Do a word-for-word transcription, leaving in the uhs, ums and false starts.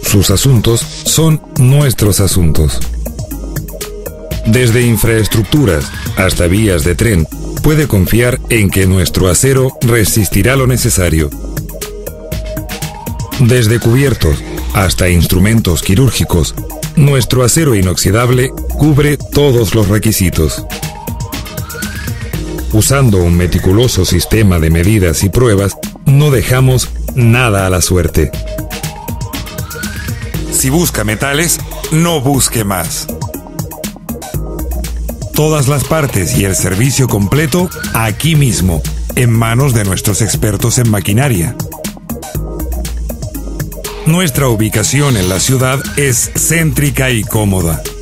Sus asuntos son nuestros asuntos. Desde infraestructuras hasta vías de tren, puede confiar en que nuestro acero resistirá lo necesario. Desde cubiertos hasta instrumentos quirúrgicos, nuestro acero inoxidable cubre todos los requisitos. Usando un meticuloso sistema de medidas y pruebas, no dejamos nada a la suerte. Si busca metales, no busque más. Todas las partes y el servicio completo aquí mismo, en manos de nuestros expertos en maquinaria. Nuestra ubicación en la ciudad es céntrica y cómoda.